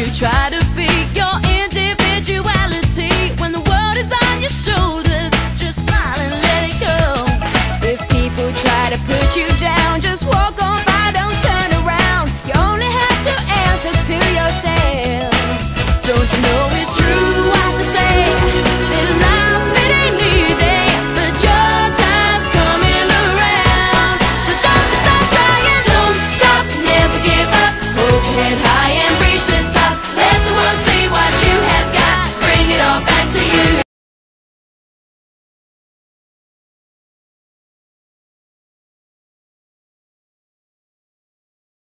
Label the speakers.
Speaker 1: try to be your individuality when the world is on your shoulders. Just smile and let it go. If people try to put you down,